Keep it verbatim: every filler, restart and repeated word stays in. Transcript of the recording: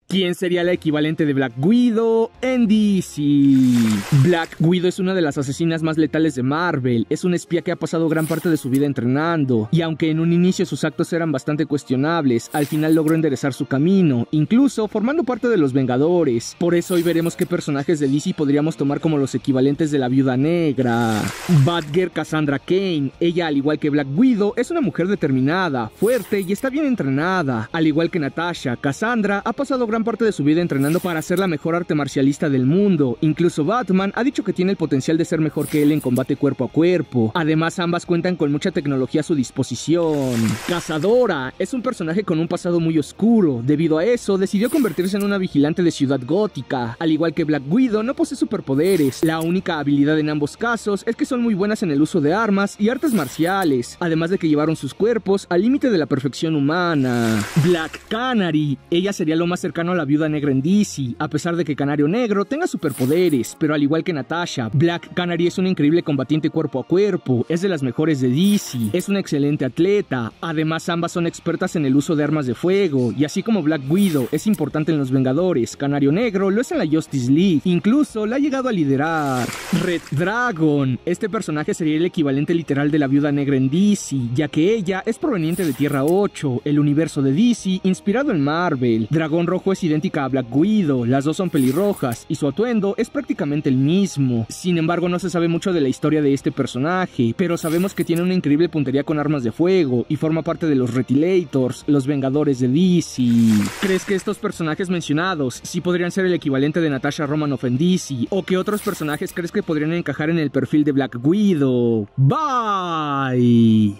¿Quién sería la equivalente de Black Widow en D C? Black Widow es una de las asesinas más letales de Marvel. Es una espía que ha pasado gran parte de su vida entrenando, y aunque en un inicio sus actos eran bastante cuestionables, al final logró enderezar su camino, incluso formando parte de los Vengadores. Por eso hoy veremos qué personajes de D C podríamos tomar como los equivalentes de la Viuda Negra. Batgirl Cassandra Cain. Ella, al igual que Black Widow, es una mujer determinada, fuerte y está bien entrenada. Al igual que Natasha, Cassandra ha pasado gran parte de su vida entrenando para ser la mejor arte marcialista del mundo. Incluso Batman ha dicho que tiene el potencial de ser mejor que él en combate cuerpo a cuerpo. Además, ambas cuentan con mucha tecnología a su disposición. Cazadora es un personaje con un pasado muy oscuro. Debido a eso, decidió convertirse en una vigilante de Ciudad Gótica. Al igual que Black Widow, no posee superpoderes. La única habilidad en ambos casos es que son muy buenas en el uso de armas y artes marciales, además de que llevaron sus cuerpos al límite de la perfección humana. Black Canary. Ella sería lo más cercano a la Viuda Negra en D C, a pesar de que Canario Negro tenga superpoderes, pero al igual que Natasha, Black Canary es un increíble combatiente cuerpo a cuerpo, es de las mejores de D C, es una excelente atleta. Además, ambas son expertas en el uso de armas de fuego, y así como Black Widow es importante en los Vengadores, Canario Negro lo es en la Justice League, incluso la ha llegado a liderar. Red Dragon. Este personaje sería el equivalente literal de la Viuda Negra en D C, ya que ella es proveniente de Tierra ocho, el universo de D C inspirado en Marvel. Dragón Rojo es idéntica a Black Widow, las dos son pelirrojas y su atuendo es prácticamente el mismo. Sin embargo, no se sabe mucho de la historia de este personaje, pero sabemos que tiene una increíble puntería con armas de fuego y forma parte de los Retilators, los Vengadores de D C. ¿Crees que estos personajes mencionados sí podrían ser el equivalente de Natasha Romanoff en D C? ¿O qué otros personajes crees que podrían encajar en el perfil de Black Widow? Bye.